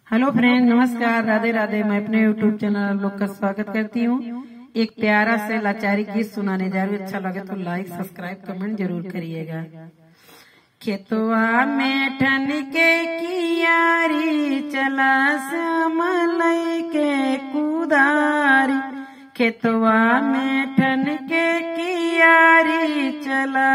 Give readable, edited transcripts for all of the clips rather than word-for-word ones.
Hello friend, नमस्कार, राधे राधे। मैं अपने यूट्यूब चैनल लोग का स्वागत करती हूँ। एक प्यारा से लाचारी गीत सुनाने जा रही हूँ। अच्छा लगे तो लाइक, सब्सक्राइब, कमेंट जरूर करिएगा। खेतवा में ठन के कियारी चला समलई के कुदारी। खेतवा में ठन के कियारी चला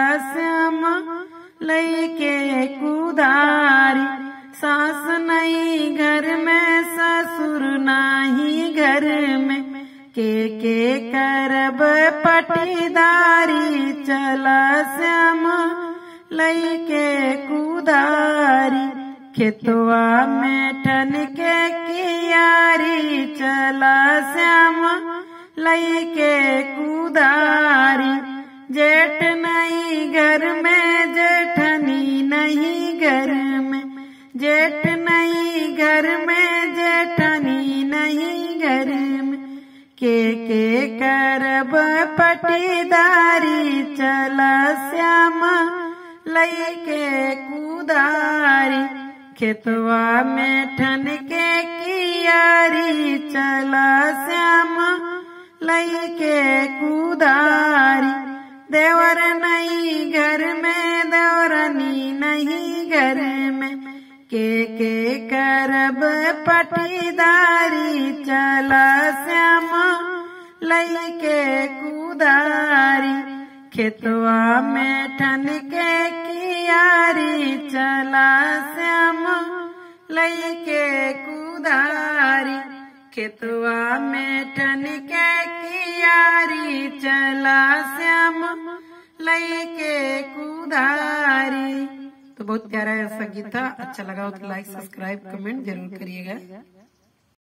समलई के कुदारी। सास नहीं घर में, ससुर नहीं घर में, के करब पटीदारी। चला श्याम लई के कुदारी। खेतवा में ठन के कियारी चला श्याम लई के कुदारी। जेठ नहीं घर में, जेठनी नहीं घर में, जेठ नहीं घर में, जेठनी नहीं घर में, के करब पटीदारी। चला श्याम लई के कुदारी। खेतवा में ठन के कियारी चला श्याम लई के कुदारी। देवर नहीं घर में, देवरनी नहीं घर में, के करब पटीदारी। चला श्याम लई के कुदारी। खेतवा में ठन के कियारी चला श्याम लई के कुदारी। खेतवा में ठन के कियारी चला श्याम लई के कुदारी। तो बहुत प्यारा ऐसा गीत था। अच्छा लगा हो तो लाइक, सब्सक्राइब, कमेंट जरूर करिएगा।